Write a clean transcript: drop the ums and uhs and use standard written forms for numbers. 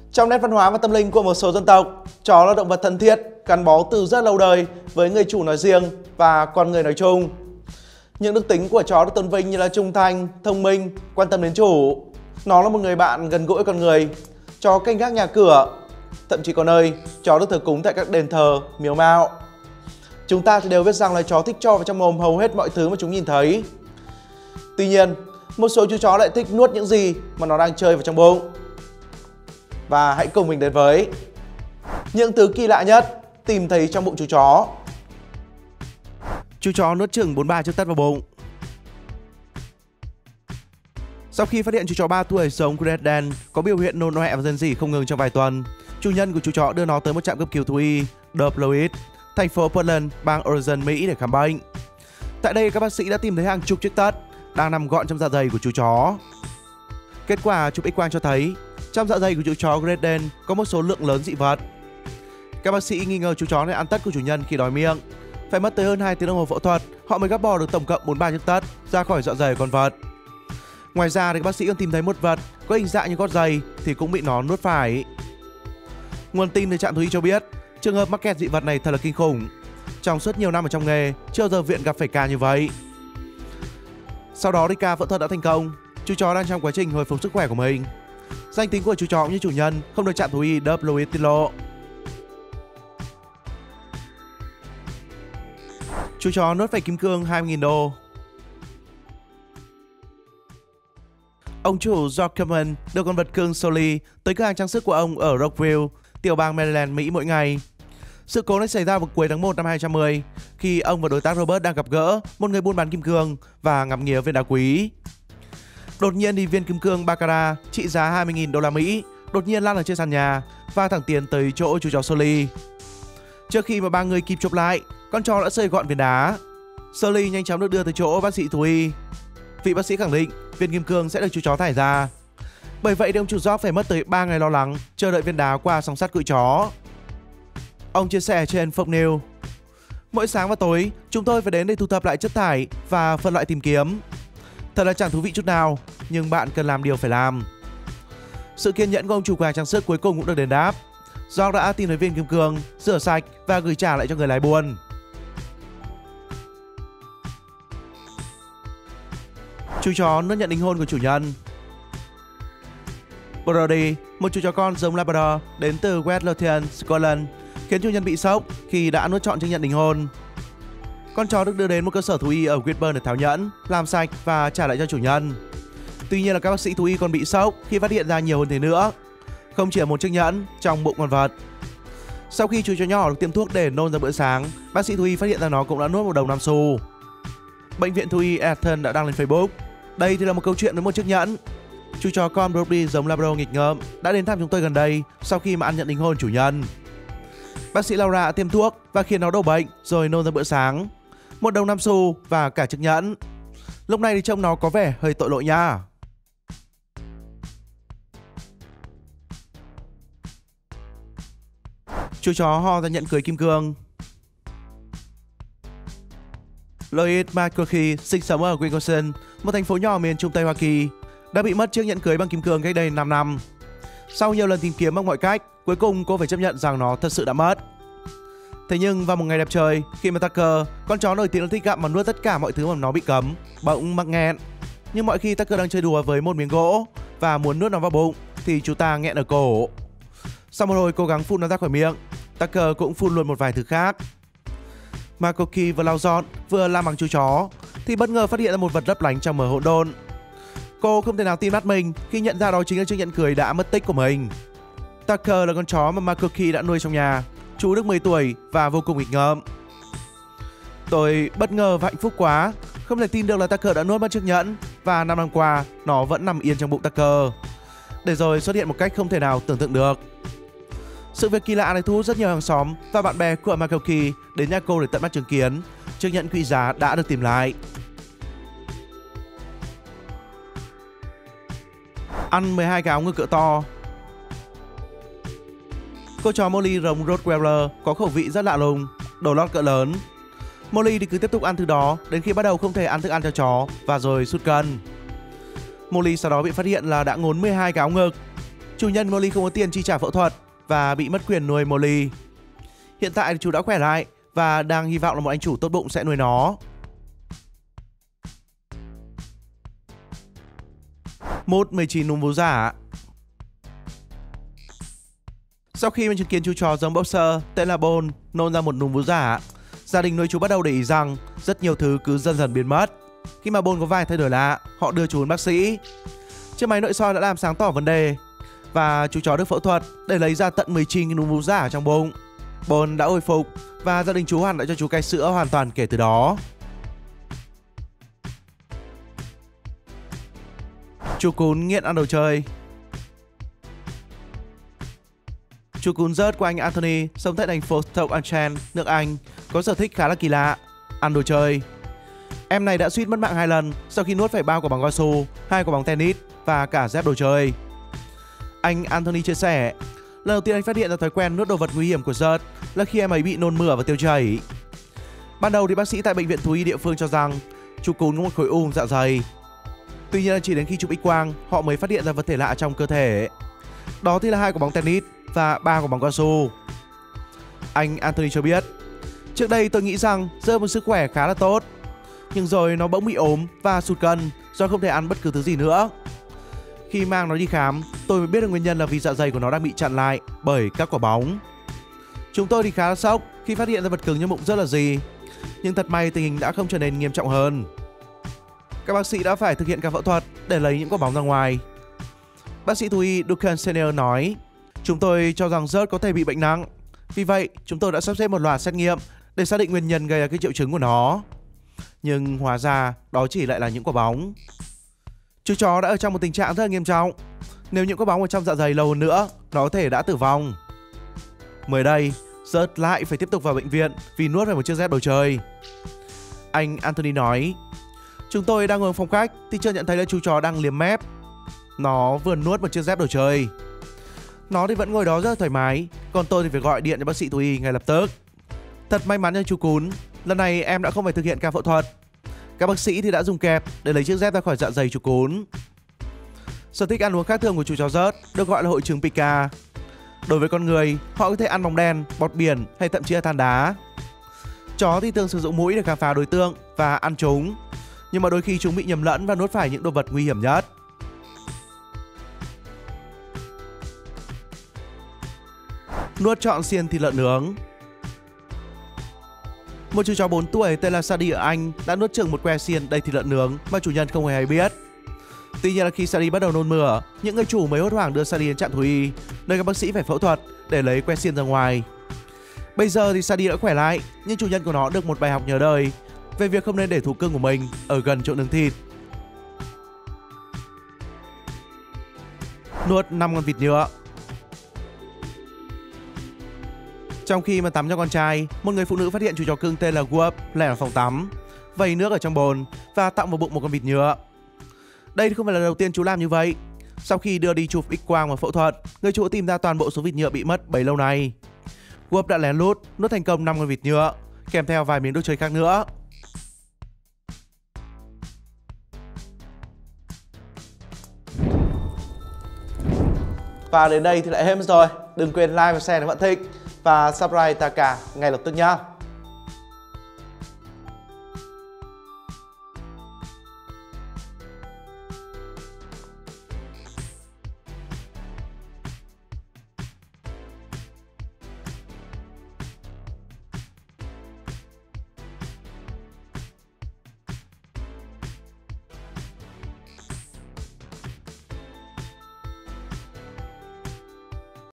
Trong nét văn hóa và tâm linh của một số dân tộc, chó là động vật thân thiết, gắn bó từ rất lâu đời với người chủ nói riêng và con người nói chung. Những đức tính của chó được tôn vinh như là trung thành, thông minh, quan tâm đến chủ. Nó là một người bạn gần gũi con người. Chó canh gác nhà cửa. Thậm chí có nơi, chó được thờ cúng tại các đền thờ, miếu mạo. Chúng ta thì đều biết rằng là chó thích cho vào trong mồm hầu hết mọi thứ mà chúng nhìn thấy. Tuy nhiên, một số chú chó lại thích nuốt những gì mà nó đang chơi vào trong bụng. Và hãy cùng mình đến với những thứ kỳ lạ nhất tìm thấy trong bụng chú chó. Chú chó nuốt chửng 43 chiếc tất vào bụng. Sau khi phát hiện chú chó 3 tuổi sống Great Dane có biểu hiện nôn ọe và rên rỉ không ngừng trong vài tuần, chủ nhân của chú chó đưa nó tới một trạm cấp cứu thú y The Floyd, thành phố Portland, bang Oregon, Mỹ để khám bệnh. Tại đây các bác sĩ đã tìm thấy hàng chục chiếc tất đang nằm gọn trong dạ dày của chú chó. Kết quả chụp X-quang cho thấy trong dạ dày của chú chó Great Dane có một số lượng lớn dị vật. Các bác sĩ nghi ngờ chú chó này ăn tất của chủ nhân khi đói miệng. Phải mất tới hơn 2 tiếng đồng hồ phẫu thuật, họ mới gắp bỏ được tổng cộng 43 chiếc tất ra khỏi dạ dày con vật. Ngoài ra thì các bác sĩ còn tìm thấy một vật có hình dạng như gót giày thì cũng bị nó nuốt phải. Nguồn tin từ trạm thú y cho biết trường hợp mắc kẹt dị vật này thật là kinh khủng. Trong suốt nhiều năm ở trong nghề, chưa bao giờ viện gặp phải ca như vậy. Sau đó thì ca phẫu thuật đã thành công. Chú chó đang trong quá trình hồi phục sức khỏe của mình. Danh tính của chú chó cũng như chủ nhân không được trạm thú y The Floyd tiết lộ. Chú chó nuốt phải kim cương 20.000 đô. Ông chủ Zuckerman đưa con vật cưng Sully tới cửa hàng trang sức của ông ở Rockville, tiểu bang Maryland, Mỹ mỗi ngày. Sự cố này xảy ra vào cuối tháng 1 năm 2010 khi ông và đối tác Robert đang gặp gỡ một người buôn bán kim cương và ngắm nghía viên đá quý. Đột nhiên thì viên kim cương Baccarat trị giá 20.000 đô la Mỹ đột nhiên lăn ở trên sàn nhà và thẳng tiến tới chỗ chú chó Sully. Trước khi mà ba người kịp chụp lại, con chó đã xơi gọn viên đá. Sully nhanh chóng được đưa tới chỗ bác sĩ thú y. Vị bác sĩ khẳng định viên kim cương sẽ được chú chó thải ra. Bởi vậy thì ông chủ Job phải mất tới 3 ngày lo lắng chờ đợi viên đá qua song sắt cự chó. Ông chia sẻ trên Fox News: mỗi sáng và tối chúng tôi phải đến để thu thập lại chất thải và phân loại tìm kiếm. Thật là chẳng thú vị chút nào, nhưng bạn cần làm điều phải làm. Sự kiên nhẫn của ông chủ cửa hàng trang sức cuối cùng cũng được đền đáp. Job đã tìm thấy viên kim cương, rửa sạch và gửi trả lại cho người lái buôn. Chú chó nuốt nhận đính hôn của chủ nhân. Brody, một chú chó con giống Labrador đến từ West Lothian, Scotland, khiến chủ nhân bị sốc khi đã nuốt trọn chứng nhận đính hôn. Con chó được đưa đến một cơ sở thú y ở Whitburn để tháo nhẫn, làm sạch và trả lại cho chủ nhân. Tuy nhiên là các bác sĩ thú y còn bị sốc khi phát hiện ra nhiều hơn thế nữa. Không chỉ ở một chiếc nhẫn trong bụng con vật. Sau khi chú chó nhỏ được tiêm thuốc để nôn ra bữa sáng, bác sĩ thú y phát hiện ra nó cũng đã nuốt một đồng Nam xu. Bệnh viện thú y Ethan đã đăng lên Facebook: đây thì là một câu chuyện với một chiếc nhẫn. Chú chó con Brody giống Labrador nghịch ngợm đã đến thăm chúng tôi gần đây sau khi mà ăn nhận đính hôn chủ nhân. Bác sĩ Laura đã tiêm thuốc và khiến nó đổ bệnh rồi nôn ra bữa sáng. Một đồng Nam xu và cả chiếc nhẫn. Lúc này thì trông nó có vẻ hơi tội lỗi nha. Chú chó ho ra nhẫn cưới kim cương. Lloyd McCurkey sinh sống ở Wisconsin, một thành phố nhỏ miền Trung Tây Hoa Kỳ, đã bị mất chiếc nhẫn cưới bằng kim cương cách đây 5 năm. Sau nhiều lần tìm kiếm bằng mọi cách, cuối cùng cô phải chấp nhận rằng nó thật sự đã mất. Thế nhưng vào một ngày đẹp trời, khi mà Tucker, con chó nổi tiếng thích gặm và nuốt tất cả mọi thứ mà nó bị cấm, bỗng mắc nghẹn. Nhưng mọi khi Tucker đang chơi đùa với một miếng gỗ và muốn nuốt nó vào bụng thì chú ta nghẹn ở cổ. Sau một hồi cố gắng phun nó ra khỏi miệng, Tucker cũng phun luôn một vài thứ khác. McCurkey vừa lau dọn vừa la mắng chú chó thì bất ngờ phát hiện ra một vật lấp lánh trong mờ hỗn độn. Cô không thể nào tin mắt mình khi nhận ra đó chính là chiếc nhẫn cưới đã mất tích của mình. Tucker là con chó mà McCurkey đã nuôi trong nhà. Chú được 10 tuổi và vô cùng nghịch ngợm. Tôi bất ngờ và hạnh phúc quá, không thể tin được là Tucker đã nuốt mất chiếc nhẫn và 5 năm qua nó vẫn nằm yên trong bụng Tucker, để rồi xuất hiện một cách không thể nào tưởng tượng được. Sự việc kỳ lạ này thu hút rất nhiều hàng xóm và bạn bè của McCurkey đến nhà cô để tận mắt chứng kiến chiếc nhẫn quý giá đã được tìm lại. Ăn 12 cái áo ngực cỡ to. Cô chó Molly rồng Rottweiler có khẩu vị rất lạ lùng, đồ lót cỡ lớn. Molly thì cứ tiếp tục ăn thứ đó đến khi bắt đầu không thể ăn thức ăn cho chó và rồi sút cân. Molly sau đó bị phát hiện là đã ngốn 12 cái áo ngực. Chủ nhân Molly không có tiền chi trả phẫu thuật và bị mất quyền nuôi Molly. Hiện tại chú đã khỏe lại và đang hy vọng là một anh chủ tốt bụng sẽ nuôi nó. Một 19 núm vú giả. Sau khi mà chứng kiến chú chó giống boxer tên là Bone nôn ra một núm vú giả, gia đình nuôi chú bắt đầu để ý rằng rất nhiều thứ cứ dần dần biến mất. Khi mà Bone có vài thay đổi lạ, họ đưa chú đến bác sĩ. Chiếc máy nội soi đã làm sáng tỏ vấn đề và chú chó được phẫu thuật để lấy ra tận 19 cái núm vú giả trong bụng. Bone đã hồi phục và gia đình chú Hoàn đã cho chú cai sữa hoàn toàn kể từ đó. Chú cún nghiện ăn đồ chơi. Chú cún rớt của anh Anthony sống tại thành phố Stoke-on-Trent, nước Anh, có sở thích khá là kỳ lạ, ăn đồ chơi. Em này đã suýt mất mạng 2 lần sau khi nuốt phải 3 quả bóng cao su, 2 quả bóng tennis và cả dép đồ chơi. Anh Anthony chia sẻ, lần đầu tiên anh phát hiện ra thói quen nuốt đồ vật nguy hiểm của Rớt là khi em ấy bị nôn mửa và tiêu chảy. Ban đầu thì bác sĩ tại bệnh viện thú y địa phương cho rằng chú cún có một khối u dạ dày. Tuy nhiên chỉ đến khi chụp X-quang họ mới phát hiện ra vật thể lạ trong cơ thể. Đó thì là 2 quả bóng tennis và 3 quả bóng cao su. Anh Anthony cho biết, trước đây tôi nghĩ rằng Rớt một sức khỏe khá là tốt, nhưng rồi nó bỗng bị ốm và sụt cân do không thể ăn bất cứ thứ gì nữa. Khi mang nó đi khám, tôi mới biết được nguyên nhân là vì dạ dày của nó đang bị chặn lại bởi các quả bóng. Chúng tôi thì khá là sốc khi phát hiện ra vật cứng trong bụng Rớt là gì, nhưng thật may tình hình đã không trở nên nghiêm trọng hơn. Các bác sĩ đã phải thực hiện ca phẫu thuật để lấy những quả bóng ra ngoài. Bác sĩ thú y Duncan Senior nói, chúng tôi cho rằng Rớt có thể bị bệnh nặng. Vì vậy, chúng tôi đã sắp xếp một loạt xét nghiệm để xác định nguyên nhân gây ra cái triệu chứng của nó. Nhưng hóa ra đó chỉ lại là những quả bóng. Chú chó đã ở trong một tình trạng rất là nghiêm trọng. Nếu những quả bóng ở trong dạ dày lâu hơn nữa, nó có thể đã tử vong. Mới đây, Rớt lại phải tiếp tục vào bệnh viện vì nuốt phải một chiếc dép đồ chơi. Anh Anthony nói, chúng tôi đang ngồi ở phòng khách thì chợt nhận thấy là chú chó đang liếm mép. Nó vừa nuốt một chiếc dép đồ chơi. Nó thì vẫn ngồi đó rất thoải mái, còn tôi thì phải gọi điện cho bác sĩ thú y ngay lập tức. Thật may mắn cho chú cún, lần này em đã không phải thực hiện ca phẫu thuật. Các bác sĩ thì đã dùng kẹp để lấy chiếc dép ra khỏi dạ dày chú cún. Sở thích ăn uống khác thường của chú chó Rớt được gọi là hội chứng Pica. Đối với con người, họ có thể ăn bóng đèn, bọt biển hay thậm chí là than đá. Chó thì thường sử dụng mũi để khám phá đối tượng và ăn chúng, nhưng mà đôi khi chúng bị nhầm lẫn và nuốt phải những đồ vật nguy hiểm nhất. Nuốt trọn xiên thịt lợn nướng. Một chú chó 4 tuổi tên là Sadie ở Anh đã nuốt chửng một que xiên đầy thịt lợn nướng mà chủ nhân không hề hay biết. Tuy nhiên là khi Sadie bắt đầu nôn mửa, những người chủ mới hốt hoảng đưa Sadie đến trạm thú y, nơi các bác sĩ phải phẫu thuật để lấy que xiên ra ngoài. Bây giờ thì Sadie đã khỏe lại, nhưng chủ nhân của nó được một bài học nhớ đời về việc không nên để thú cưng của mình ở gần chỗ nướng thịt. Nuốt 5 con vịt nhựa. Trong khi mà tắm cho con trai, một người phụ nữ phát hiện chú chó cưng tên là Whoop lẻn vào phòng tắm, vẩy nước ở trong bồn và tặng vào bụng một con vịt nhựa. Đây không phải là lần đầu tiên chú làm như vậy. Sau khi đưa đi chụp X-quang và phẫu thuật, người chủ tìm ra toàn bộ số vịt nhựa bị mất bấy lâu nay. Whoop đã lén lút nuốt thành công 5 con vịt nhựa, kèm theo vài miếng đồ chơi khác nữa. Và đến đây thì lại hết rồi. Đừng quên like và share nếu bạn thích và subscribe Taka ngay lập tức nhá.